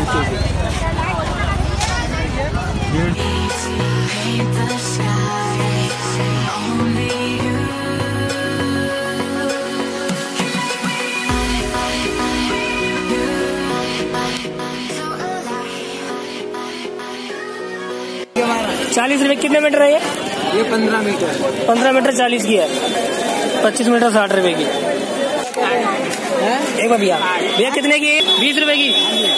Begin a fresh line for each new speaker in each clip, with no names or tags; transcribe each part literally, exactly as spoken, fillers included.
चालीस रुपए कितने मीटर है ये?
ये पंद्रह मीटर।
पंद्रह मीटर चालीस की है। पच्चीस मीटर साठ रुपए की। एक भैया भैया कितने की? बीस रुपए की।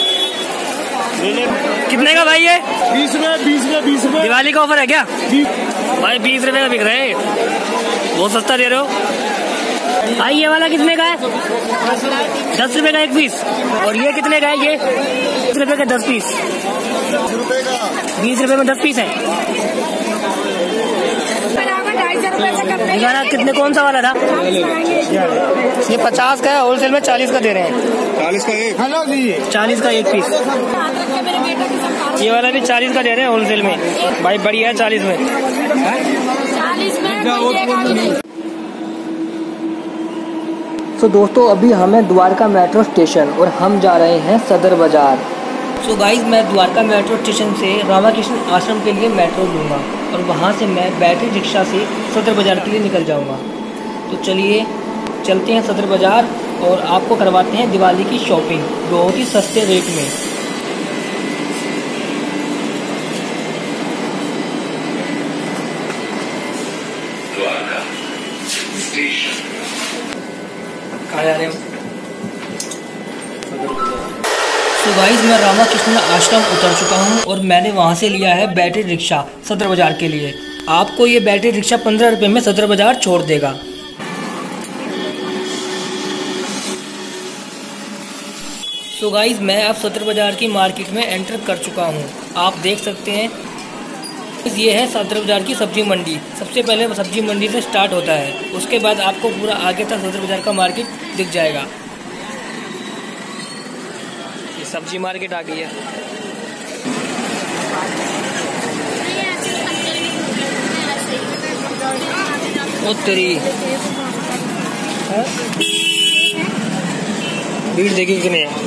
कितने का भाई ये?
बीस रुपए बीस रुपए बीस रुपए।
दिवाली का ऑफर है क्या भाई? बीस रुपए का बिक रहे हैं, बहुत सस्ता दे रहे हो भाई। ये वाला कितने का है? दस रुपए का एक पीस। और ये कितने का है? ये बीस रुपए का दस पीस। बीस रुपए में दस पीस है। दिखाना कितने, कौन सा वाला था? ये पचास का है, होलसेल में चालीस का दे रहे हैं।
चालीस का एक।
चालीस का एक पीस। ये वाला भी चालीस का दे रहे हैं होलसेल में भाई, बढ़िया है चालीस में।
तो दोस्तों अभी हमें द्वारका मेट्रो स्टेशन और हम जा रहे हैं सदर बाजार। सो so गाइज मैं द्वारका मेट्रो स्टेशन से रामाकृष्ण आश्रम के लिए मेट्रो लूँगा और वहाँ से मैं बैटरी रिक्शा से सदर बाज़ार के लिए निकल जाऊँगा। तो चलिए चलते हैं सदर बाज़ार और आपको करवाते हैं दिवाली की शॉपिंग बहुत ही सस्ते रेट में।
द्वारका स्टेशन
कहाँ जा रहे हैं?
तो गाइस मैं रामाकृष्ण आश्रम उतर चुका हूँ और मैंने वहाँ से लिया है बैटरी रिक्शा सदर बाज़ार के लिए। आपको ये बैटरी रिक्शा पंद्रह रुपये में सदर बाज़ार छोड़ देगा। तो गाइस मैं अब सदर बाज़ार की मार्केट में एंटर कर चुका हूँ। आप देख सकते हैं ये है सदर बाज़ार की सब्जी मंडी। सबसे पहले सब्जी मंडी से स्टार्ट होता है, उसके बाद आपको पूरा आगे तक सदर बाज़ार का मार्केट दिख जाएगा।
सब्जी मार्केट आ गई है।
ओ तेरी
भीड़ देखी कितनी है।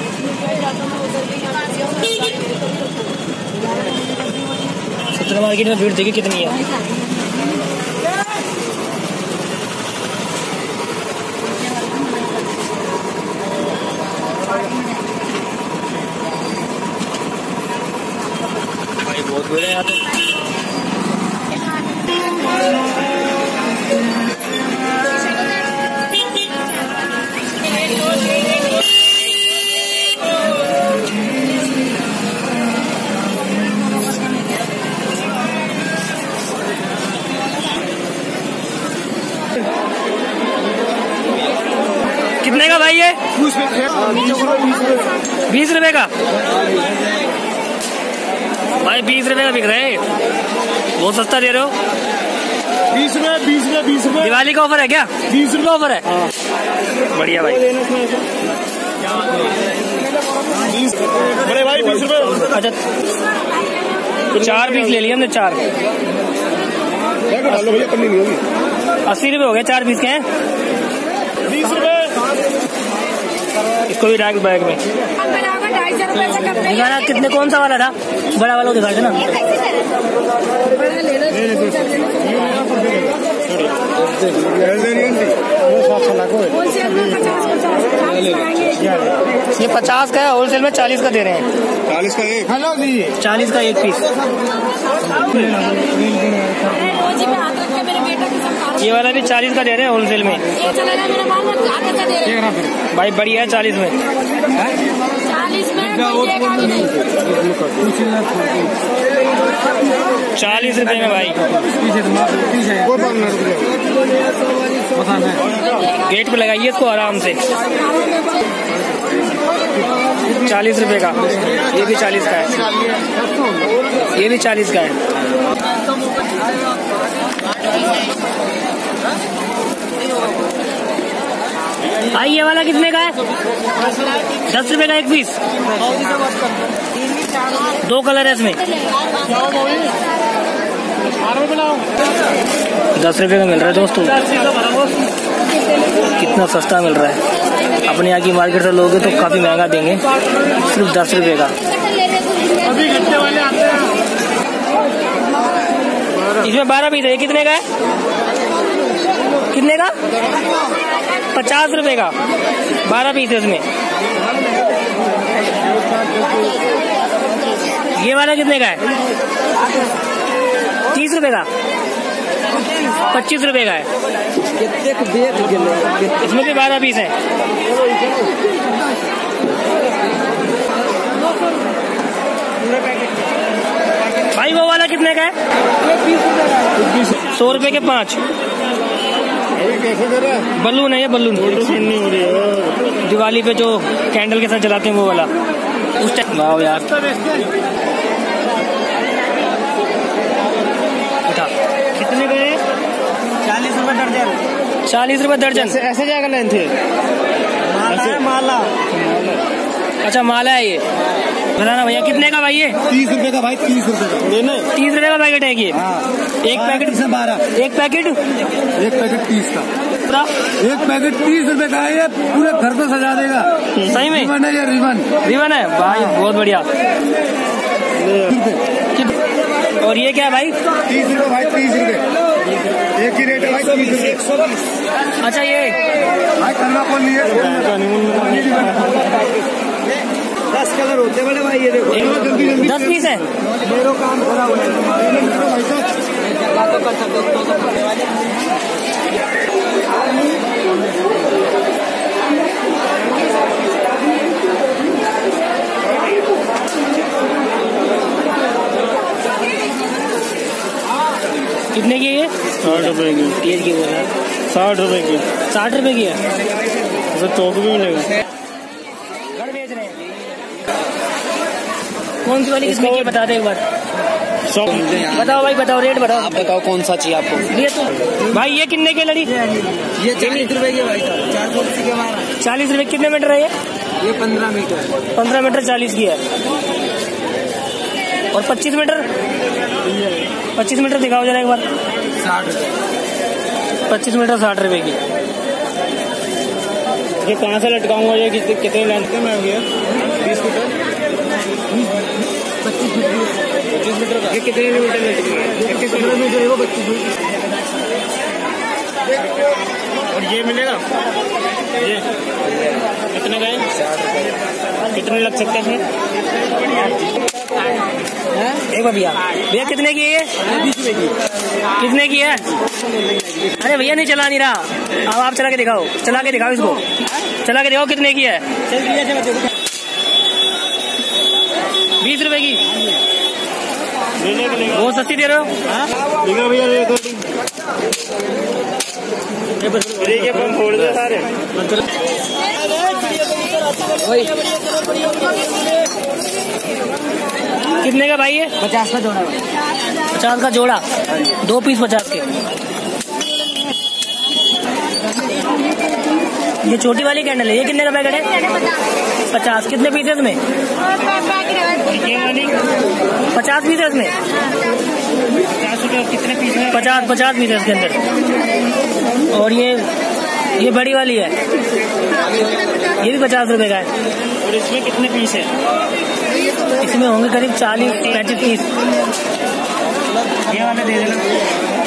सदर मार्केट में भीड़ देखी कितनी है। बहुत भीड़ है यहाँ तो। कितने का भाई ये? बीस रुपए का भाई। बीस रुपए का बिक रहे हैं, बहुत सस्ता दे रहे हो।
बीस रुपए बीस रुपए बीस रुपए।
दिवाली का ऑफर है क्या?
बीस रुपए
ऑफर है। बढ़िया भाई।
बड़े भाई बीस रुपए।
अच्छा चार पीस ले लिए हमने, चार।
डालो भैया, कमी नहीं होगी।
अस्सी रुपए हो गए चार पीस के हैं।
बीस रुपए।
इसको भी डाक बैग में दिखाना कितने, कौन सा वाला था? बड़ा वाला दिखा देना। ये पचास का है, होलसेल में चालीस का दे रहे हैं।
चालीस का एक।
चालीस का एक पीस। ये वाला भी चालीस का दे रहे हैं होलसेल में भाई, बढ़िया है चालीस में। चालीस रुपए में भाई। गेट पे लगाइए इसको आराम से। चालीस रुपए का। ये भी चालीस का है, ये भी चालीस का है। भाई ये वाला कितने का है? दस रुपए का एक पीस। दो कलर है इसमें। दस रुपए का मिल रहा है दोस्तों, कितना सस्ता मिल रहा है। अपने यहाँ की मार्केट से लोगे तो काफी महंगा देंगे, सिर्फ दस रुपए का।
अभी घंटे वाले आते हैं।
इसमें बारह पीस है, कितने का है? कितने का? पचास रुपए का बारह पीस है इसमें। ये वाला कितने का है? तीस रुपए का, पच्चीस रुपए का है। इसमें भी बारह पीस है। भाई वो वाला कितने का है? सौ रुपए के पाँच।
कैसे दे रहा है?
बलून है ये, बलून
नहीं हो रही है।
दिवाली पे जो कैंडल के साथ जलाते हैं वो वाला, उस टाइम। वाह यार, उठा। कितने का है?
चालीस रुपए दर्जन।
चालीस रुपए दर्जन।
ऐसे, ऐसे जाकर लेन थे।
माला है, माला।
अच्छा माला है ये। बताना भैया कितने का भाई ये?
तीस रुपए का भाई, तीस रुपए का लेना।
तीस रुपए का पैकेट है ये।
हाँ।
एक पैकेट
से बारह।
एक पैकेट
एक पैकेट तीस का।
पूरा
एक पैकेट तीस रुपए का है, ये पूरे घर को सजा देगा।
सही में?
रिबन है ये, रिबन
रिबन है भाई, बहुत बढ़िया। और ये क्या है भाई?
तीस रुपए भाई, तीस रुपए एक ही रेट है भाई, तीस रुपए।
अच्छा ये
भाई करना कौन नहीं है? दस कलर होते बड़े भाई, ये देखो जल्दी जल्दी।
दस पीस है।
मेरा काम खराब हो
कितने की है ये?
साठ रुपए की।
ये की बोल रहा है?
साठ रुपए की।
साठ रुपए की है।
तो चौक भी मिलेगा।
घर बेच रहे हैं। कौन सी वाली किसमें की है बता दे एक बार। बताओ भाई, बताओ रेट बताओ।
आप बताओ कौन सा चाहिए आपको?
ये तो भाई ये कितने की लड़ी?
ये चालीस रुपए की भाई साहब, चार सौ अस्सी के बारह।
चालीस रुपए। कितने मीटर है ये?
ये पंद्रह मीटर।
पंद्रह मीटर चालीस की है। और पच्चीस मीटर? पच्चीस मीटर दिखाओ जरा एक बार।
साठ रुपए।
पच्चीस मीटर साठ रुपए की। ये कहाँ से लटकाऊंगा? ये कितने लेंथ में हो गया?
बीस मीटर।
पच्चीस मीटर।
पच्चीस मीटर का। ये कितने मीटर लटकेगा?
पच्चीस मीटर है वो, पच्चीस मीटर।
और ये मिलेगा? ये कितने का है? कितने लग सकते हैं इसमें? एक बार भैया, भैया कितने की है ये?
बीस रुपए की।
कितने की है? अरे भैया नहीं चला नहीं रहा। अब आप चला के दिखाओ, चला के दिखाओ इसको, चला के दिखाओ कितने की है? बीस रुपए की। बहुत सस्ती दे रहे हो।
देखा भैया, ये दो
ये पंप फोड़ दो सारे। कितने का भाई ये?
पचास का जोड़ा।
पचास का जोड़ा, दो पीस पचास के। ये छोटी वाली कैंडल है, ये कितने का पैकेट है? पचास। कितने पीस है इसमें? ये वाली पचास पीस है इसमें। पचास रुपये कितने पीस है? पचास पचास पीस है इसके अंदर। और ये ये बड़ी वाली है, ये भी पचास रुपए का है। और इसमें कितने पीस है? इसमें होंगे करीब चालीस पैंतीस पीस। ये वाला दे देना।